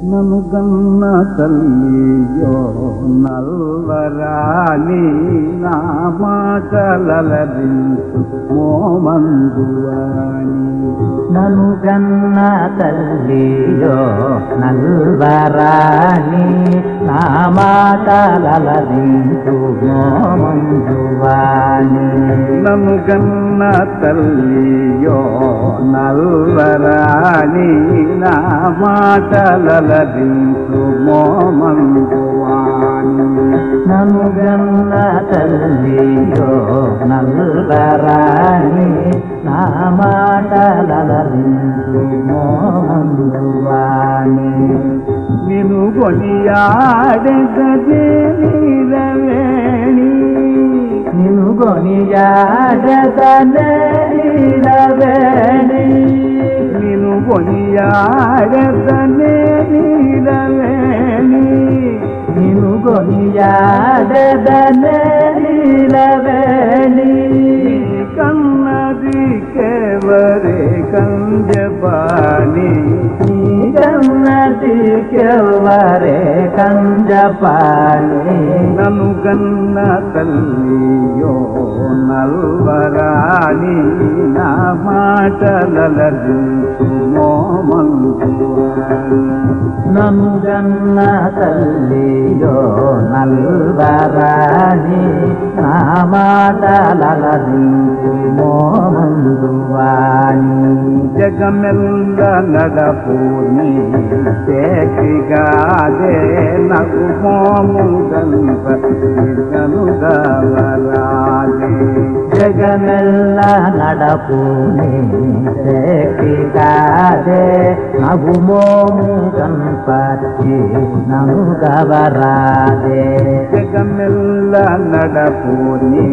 నన్ను గన్న తల్లియో నల్వరాని నా మాటలలరించు మోమందువాని నన్ను గన్న తల్లియో నల్వరాని నా మాటలలరించు మోమందువాని నన్ను గన్న తల్లియో నల్వరాని నా మాటలలరించు మోమందువాని నన్ను గన్న తల్లియో నల్వరాని నా మాటలలరించు మోమందువాని నిను కొనియాడగదే నీలవేణి నిను కొనియాడగదే నీలవేణి నిను కొనియాడగదే నీలవేణి నిను కొనియాడగదే నీలవేణి కన్నది కేవరే కంజపాని కన్నది కేవరే కంజపాని నన్ను గన్న తల్లియో నల్వరాని నా మాటలలరించు మోమందువాని నన్ను గన్న తల్లియో నల్వరాని నా మాటలలరించు మోమందువాని జగమెల్ల నడపూని చేకిగాదే నగు మోముగనుగవరాదే జగమెల్ల నడపూని చేకిగాదే నగు మోముగన్పతి ననుగవరాదే జగమెల్ల నడపూని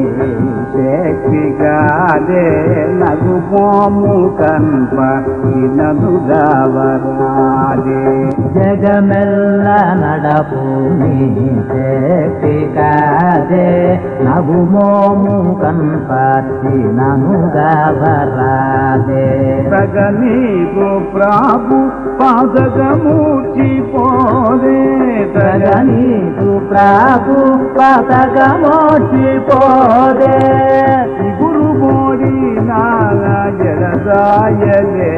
చేకిగాదే నగు మోముగన్పతి ననుగవరాదే జగమెల్ల నడపూని చేకిగాదే నగు మోముగన్పతి ననుగవరాదే తగనీకు ప్రాభు పాదగమూర్చిపోదే తగనీకు ప్రాభు పాదగమూర్చిపోదే గురు మోడి నాగా జడదాయలే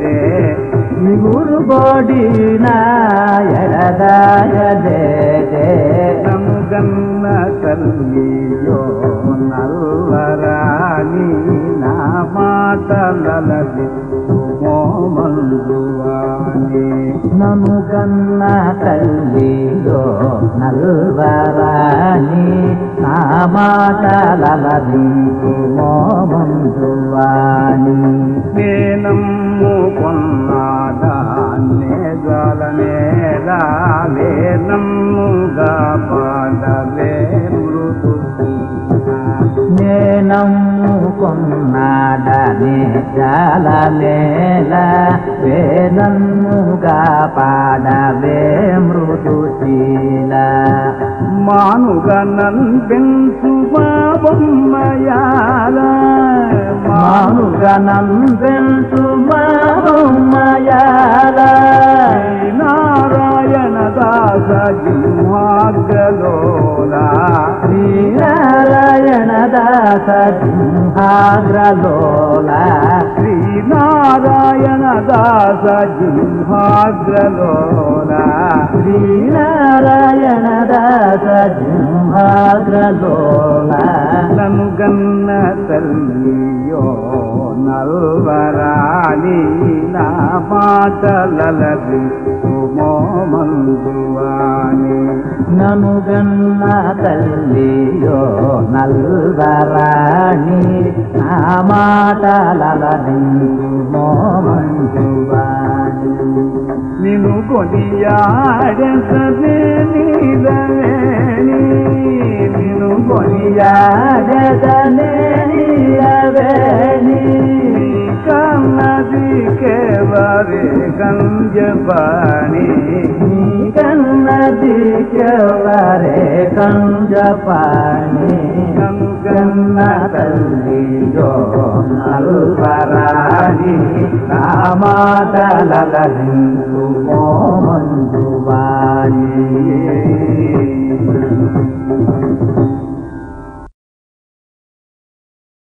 గురు బోడి నాయడదాయలే నన్ను గన్న తల్లియో నల్లరాని నా మాటలలది మోమందువాని నన్ను గన్న తల్లియో నల్వరాని నా మాటలలరించు మోమందువాని నేనమ్ము కొన్నాదాన్నే జాలనేలా వేనమ్ముగా పాడవే మృదు నేనమ్ముకున్నాడనే జాలనేల వేదన్నుగా పాడవే మృదుశీల మానుగా నందెంచు బాబమ్మయాల మానుగా నందెంచు బాబమ్మయాల నారాయణ దాస జింహాగ్రలోలా శ్రీనారాయణ దాస జింహాగ్రలోలా శ్రీనారాయణ దాస జింహాగ్రలోలా శ్రీనారాయణ దాస జింహాగ్రలోలా నన్ను గన్న తల్లియో నల్వరాని నా మాటలలది మోమందువాని నన్ను గన్న తల్లియో నల్వరాణి నా మాటలలరించు మోమందువాని నిన్ను కొనియాడసదే నీలవేణి నిన్ను కొనియాడసదే నీలవేణి కన్నది కేవరే కంజపాని కన్నది కేవరే కంజపాని గన్న తల్లియో నల్వరాణి నా మాటలలరించు